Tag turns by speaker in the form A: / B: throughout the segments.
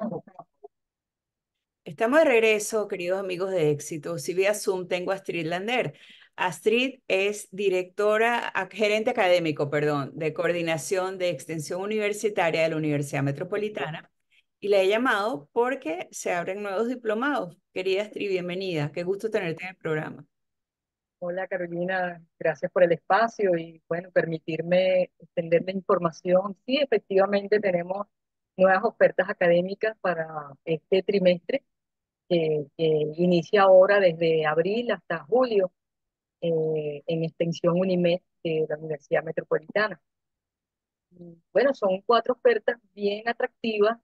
A: Estamos de regreso, queridos amigos de Éxito. Si vía Zoom tengo a Astrid Lander. Astrid es gerente académico, perdón, de coordinación de extensión universitaria de la Universidad Metropolitana y le he llamado porque se abren nuevos diplomados. Querida Astrid, bienvenida. Qué gusto tenerte en el programa.
B: Hola Carolina, gracias por el espacio y bueno, permitirme extender la información. Sí, efectivamente tenemos nuevas ofertas académicas para este trimestre que inicia ahora desde abril hasta julio en Extensión Unimed de la Universidad Metropolitana. Y, bueno, son cuatro ofertas bien atractivas,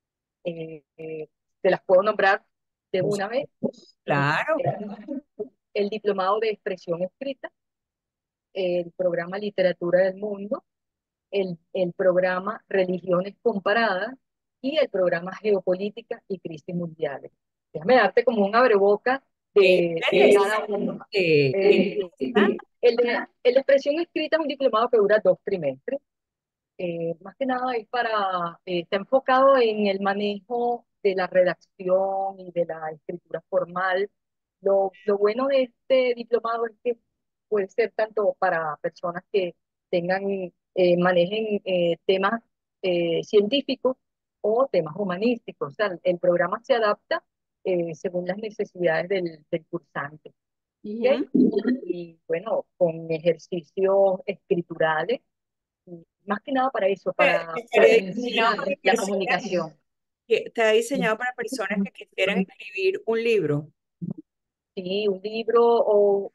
B: te las puedo nombrar de una vez.
A: Claro.
B: El diplomado de expresión escrita, el programa Literatura del Mundo, el programa Religiones Comparadas y el programa Geopolítica y Crisis Mundiales. Déjame darte como un abreboca
A: Qué
B: de cada uno.
A: interesante, qué interesante.
B: El de expresión escrita es un diplomado que dura 2 trimestres. Más que nada está enfocado en el manejo de la redacción y de la escritura formal. Lo bueno de este diplomado es que puede ser tanto para personas que manejen temas científicos o temas humanísticos. O sea, el programa se adapta según las necesidades del cursante. ¿Ok?
A: Ujú.
B: Y bueno, con ejercicios escriturales más que nada para eso, para
A: Estaría diseñado
B: potenciar
A: para
B: la
A: personas
B: comunicación.
A: está diseñado para personas que quisieran escribir un libro.
B: Sí, un libro o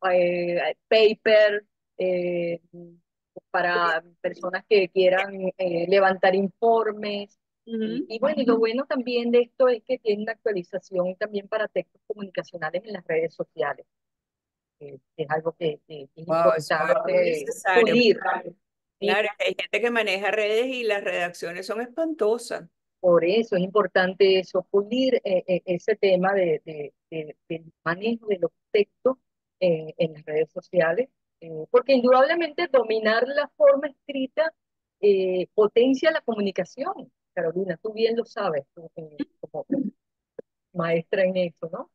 B: paper eh, para personas que quieran levantar informes.
A: Ujú.
B: Y bueno, y lo bueno también de esto es que tiene una actualización también para textos comunicacionales en las redes sociales, que es algo que es
A: Wow, eso es muy
B: importante
A: necesario.
B: pulir. ¿Sí?
A: Claro, hay gente que maneja redes y las redacciones son espantosas.
B: Por eso es importante eso, pulir ese tema del manejo de los textos en las redes sociales, porque indudablemente dominar la forma escrita potencia la comunicación. Carolina, tú bien lo sabes, tú, como maestra en eso, ¿no?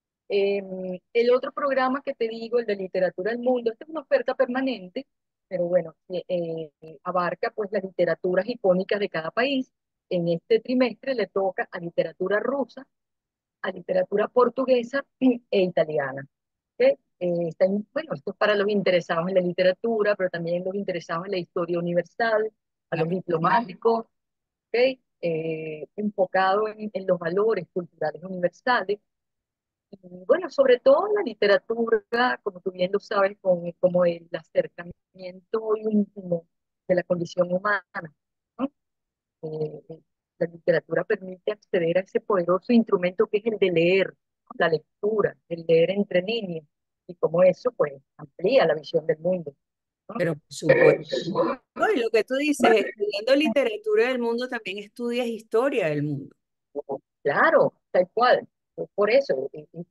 B: El otro programa que te digo, el de Literatura del Mundo, esta es una oferta permanente, pero bueno, abarca pues las literaturas icónicas de cada país. En este trimestre le toca a literatura rusa, a literatura portuguesa e italiana. ¿Ok? Bueno, esto es para los interesados en la literatura, pero también los interesados en la historia universal, a los
A: Claro.
B: diplomáticos, ¿ok? Enfocado en los valores culturales universales. Y bueno, sobre todo en la literatura, como tú bien lo sabes, como el acercamiento íntimo de la condición humana, ¿no? La literatura permite acceder a ese poderoso instrumento que es el de leer, ¿no? La lectura, el leer entre líneas, y como eso, pues, amplía la visión del mundo, ¿no?
A: Pero por supuesto. No, y lo que tú dices, estudiando literatura del mundo, también estudias historia del mundo.
B: Claro, tal cual. Por eso,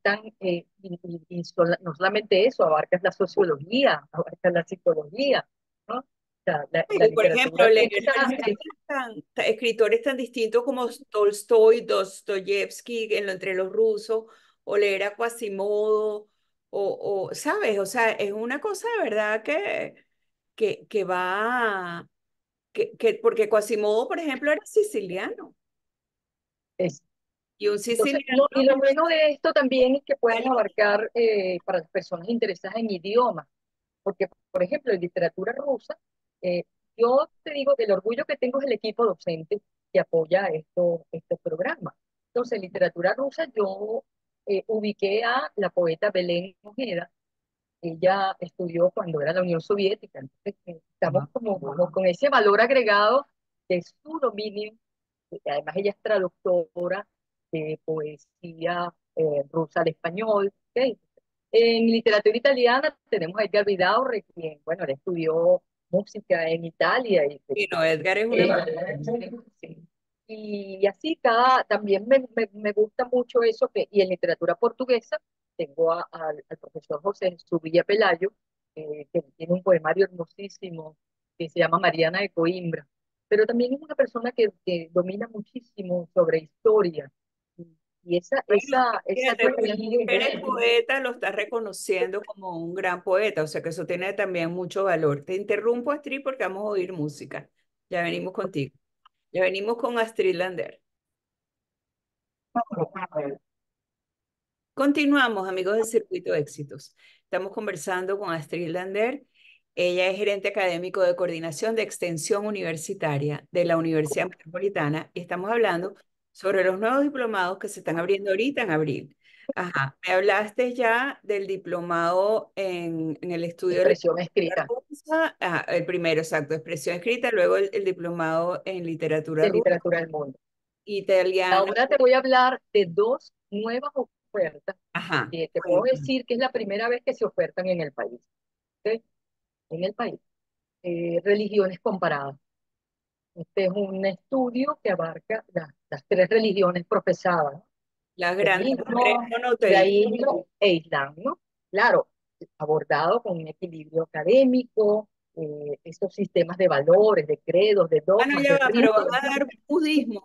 B: no solamente eso, abarcas la sociología, abarcas la psicología, ¿no? O sea, la
A: Y, por ejemplo,
B: literatura
A: leer
B: tiene esa...
A: escritores tan distintos como Tolstoy, Dostoyevsky, entre los rusos, o leer a Quasimodo, ¿sabes? O sea, es una cosa de verdad que va, porque Quasimodo, por ejemplo, era siciliano,
B: es-
A: y un
B: entonces,
A: siciliano,
B: y lo bueno de esto también es que pueden abarcar para las personas interesadas en idiomas, porque, por ejemplo, en literatura rusa, eh, yo te digo que el orgullo que tengo es el equipo docente que apoya estos programas. Entonces, en literatura rusa yo ubiqué a la poeta Belén Ojeda. Ella estudió cuando era la Unión Soviética, entonces estamos como con ese valor agregado de su dominio. Además ella es traductora de poesía rusa al español. ¿Ok? En literatura italiana tenemos a Edgar Vidaurre, quien, bueno, él estudió música en Italia
A: y no, Edgar es una...
B: sí. Y así también me gusta mucho eso y en literatura portuguesa tengo al profesor José Zubilla Pelayo, que tiene un poemario hermosísimo que se llama Mariana de Coimbra. pero también es una persona que domina muchísimo sobre historia. Y
A: Bueno,
B: esa
A: fíjate, tú que eres
B: cuestión,
A: poeta, lo estás reconociendo como un gran poeta, o sea que eso tiene también mucho valor. Te interrumpo, Astrid, porque vamos a oír música. Ya venimos contigo. Ya venimos con Astrid Lander. Continuamos, amigos del Circuito de Éxitos. Estamos conversando con Astrid Lander. Ella es gerente académico de coordinación de extensión universitaria de la Universidad Metropolitana y estamos hablando sobre los nuevos diplomados que se están abriendo ahorita en abril. Ajá, me hablaste ya del diplomado en el estudio de
B: expresión
A: literatura
B: escrita
A: rusa, el primero, exacto, expresión escrita, luego el diplomado en literatura
B: de
A: rusa,
B: literatura del mundo.
A: italiana.
B: Ahora te voy a hablar de dos nuevas ofertas
A: Ajá,
B: que te puedo
A: cuéntame.
B: decir que es la primera vez que se ofertan en el país. ¿Ok? En el país. Religiones comparadas. Este es un estudio que abarca las tres religiones profesadas, ¿no?
A: Las grandes tres
B: Budismo,
A: monoteístas.
B: judaísmo e islam, ¿no? Claro, abordado con un equilibrio académico, estos sistemas de valores, de credos, de
A: Bueno,
B: dogmas,
A: ya
B: de
A: va, pero van
B: ritos.
A: a dar budismo.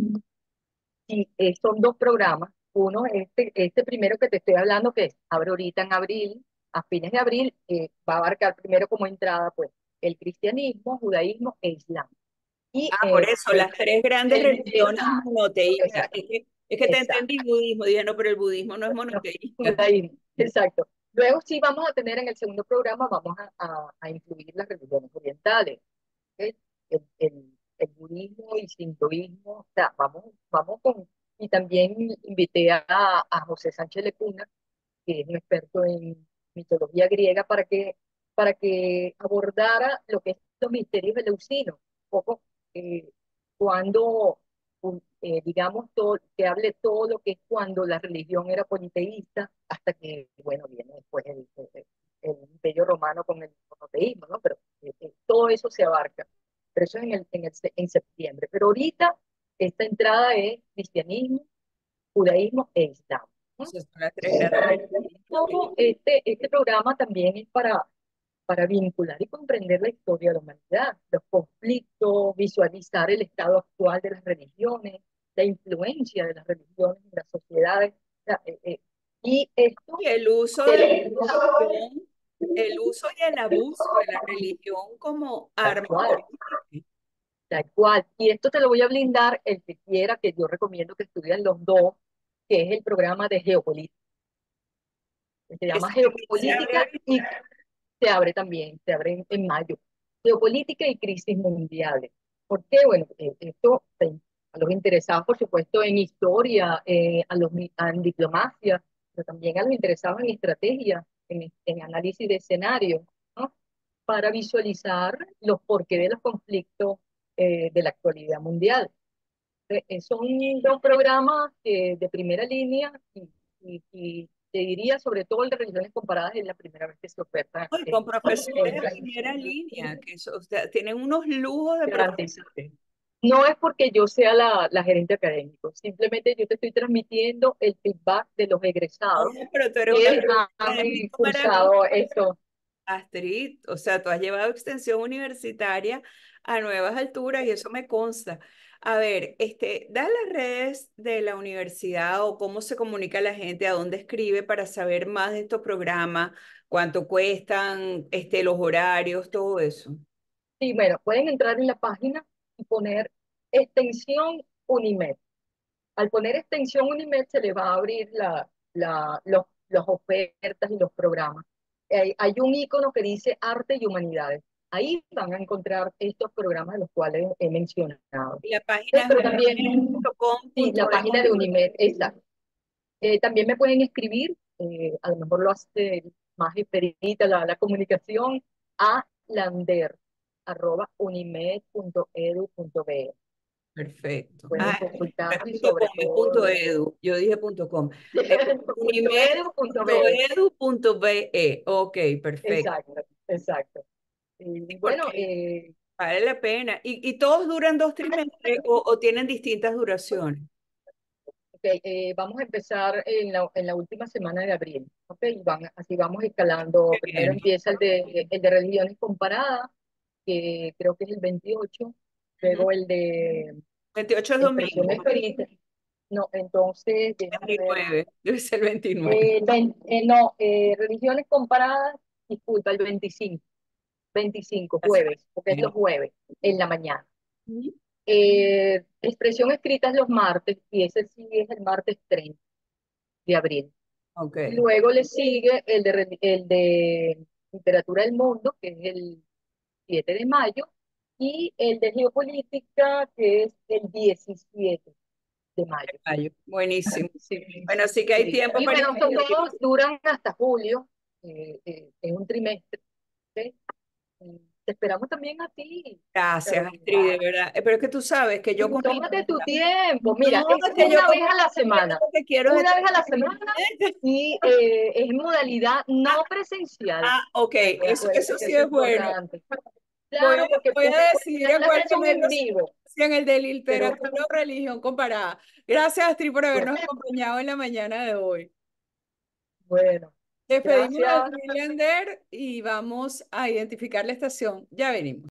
B: Y son dos programas. Uno, este primero que te estoy hablando, que abre ahorita en abril, a fines de abril, va a abarcar primero como entrada, pues, el cristianismo, judaísmo e islam. Y
A: Ah, por eso, las tres grandes religiones
B: exacto,
A: monoteístas.
B: exacto,
A: Es que te
B: exacto.
A: entendí budismo. Dije, no, pero el budismo no es
B: No,
A: monoteísta.
B: judaísmo, exacto. Luego sí vamos a tener en el segundo programa, vamos a incluir las religiones orientales, ¿ok? El budismo y sintoísmo, o sea, vamos con, y también invité a José Sánchez Lecuna, que es un experto en mitología griega, para que abordara lo que es los misterios eleusinos, un poco cuando, digamos, que hable todo lo que es cuando la religión era politeísta, hasta que, bueno, viene después el Imperio Romano con el monoteísmo, ¿no? Pero todo eso se abarca. Pero eso es en septiembre. Pero ahorita esta entrada es cristianismo, judaísmo e islam, ¿no?
A: Esas son las tres grandes religiones.
B: Este programa también es para vincular y comprender la historia de la humanidad, los conflictos, visualizar el estado actual de las religiones, la influencia de las religiones en las sociedades. O sea, y esto,
A: Y el uso de la
B: tal
A: religión, el uso y el abuso de la religión como arma
B: cual,
A: política.
B: tal cual. Y esto te lo voy a blindar el que quiera, que yo recomiendo que estudien los dos, que es el programa de geopolítica, que se llama
A: Ese también se abre
B: Geopolítica
A: ahorita.
B: y se abre en mayo. Geopolítica y crisis mundiales. ¿Por qué? Bueno, esto a los interesados, por supuesto, en historia, en diplomacia, pero también a los interesados en estrategia, en análisis de escenarios, ¿no? Para visualizar los porqué de los conflictos de la actualidad mundial. Son dos programas de primera línea y te diría, sobre todo el de religiones comparadas, es la primera vez que se oferta
A: Y
B: en
A: con profesores de primera
B: en-
A: línea, que o sea, tienen unos lujos de profesores.
B: garantizarte. No es porque yo sea la gerente académico, simplemente yo te estoy transmitiendo el feedback de los egresados
A: Pero tú eres una
B: que han
A: académico maravilloso.
B: cursado esto.
A: Astrid, o sea, tú has llevado extensión universitaria a nuevas alturas y eso me consta. A ver, da las redes de la universidad o cómo se comunica la gente, a dónde escribe para saber más de estos programas, cuánto cuestan, los horarios, todo eso.
B: Sí, bueno, pueden entrar en la página y poner extensión Unimed. Al poner extensión Unimed se le va a abrir las ofertas y los programas. Hay un icono que dice arte y humanidades. Ahí van a encontrar estos programas de los cuales he mencionado.
A: Y la página es
B: Pero también, sí, la página de
A: unimed.com.do.
B: Unimed, exacto. También me pueden escribir, a lo mejor lo hace más expedita la comunicación, a lander@unimed.edu.be.
A: Perfecto.
B: Pueden
A: Ah,
B: consultar
A: es
B: y
A: punto
B: sobre
A: com, es
B: todo
A: punto edu. Yo dije punto com.
B: punto edu punto be.
A: Unimed.edu.be. Ok, perfecto.
B: Exacto, exacto. Y
A: Sí,
B: bueno,
A: porque vale la pena. ¿Y todos duran 2 trimestres o tienen distintas duraciones?
B: okay, vamos a empezar en la última semana de abril. Okay, así vamos escalando.
A: Qué
B: Primero
A: bien.
B: empieza el de religiones comparadas, que creo que es el 28.
A: Ujú.
B: luego el de
A: 28 es
B: expresión
A: domingo,
B: escrita. No, entonces, déjame ver.
A: 29, debe ser 29.
B: No, religiones comparadas, disculpa, el 25
A: La semana
B: jueves, porque
A: que
B: esto
A: viene.
B: es jueves, en la mañana.
A: Ujú.
B: Expresión escrita es los martes, y ese sí es el martes 30 de abril.
A: Ok,
B: Y luego le sigue el de Literatura del Mundo, que es el 7 de mayo, y el de Geopolítica, que es el 17 de mayo.
A: mayo. Buenísimo.
B: Sí,
A: Bueno, sí que hay
B: sí.
A: tiempo
B: Y
A: para
B: bueno, estos
A: inscribirse.
B: dos duran hasta julio, en un trimestre. ¿Ok? Y te esperamos también a ti,
A: Gracias,
B: Carolina.
A: Astrid, de verdad. Pero es que tú sabes que yo con el...
B: Tómate tu tiempo.
A: No,
B: Mira, es
A: es que yo
B: una
A: con
B: vez a la semana.
A: lo que quiero es
B: Una
A: estar...
B: vez a la semana y es modalidad
A: Ah,
B: no presencial.
A: ok,
B: Acuérdate
A: eso
B: que
A: sí
B: eso es
A: es bueno.
B: importante. Claro, porque
A: Voy a decidir
B: las
A: en cuál
B: clases son en
A: ponerlos,
B: vivo,
A: si en el de
B: pero
A: literatura o religión comparada. Gracias, Astrid, por
B: bueno,
A: habernos acompañado en la mañana de hoy.
B: bueno,
A: Despedimos a
B: gracias.
A: Astrid Lander y vamos a identificar la estación. Ya venimos.